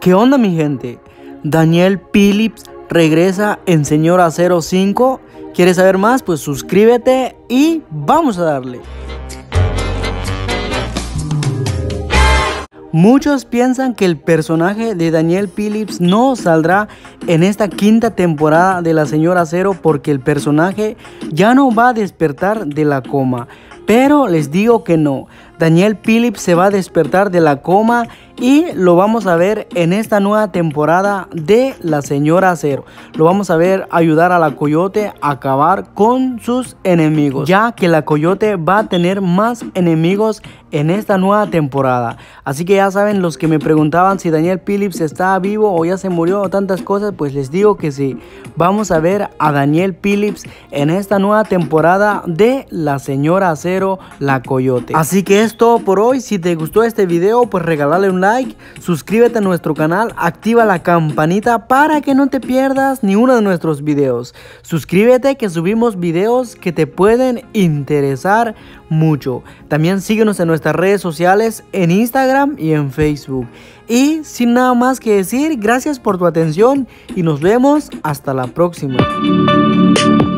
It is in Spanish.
¿Qué onda, mi gente? Daniel Phillips regresa en Señor Acero 5. ¿Quieres saber más? Pues suscríbete y vamos a darle. Muchos piensan que el personaje de Daniel Phillips no saldrá en esta quinta temporada de la Señora Acero porque el personaje ya no va a despertar de la coma. Pero les digo que no, Daniel Phillips se va a despertar de la coma y lo vamos a ver en esta nueva temporada de la Señora Acero. Lo vamos a ver ayudar a la Coyote a acabar con sus enemigos, ya que la Coyote va a tener más enemigos en esta nueva temporada. Así que ya saben, los que me preguntaban si Daniel Phillips está vivo o ya se murió o tantas cosas, pues les digo que sí. Vamos a ver a Daniel Phillips en esta nueva temporada de la Señora Acero, la Coyote. Así que es todo por hoy. Si te gustó este video, pues regálale un like, suscríbete a nuestro canal, activa la campanita para que no te pierdas ni uno de nuestros videos. Suscríbete que subimos videos que te pueden interesar mucho. También síguenos en nuestras redes sociales, en Instagram y en Facebook. Y sin nada más que decir, gracias por tu atención y nos vemos hasta la próxima.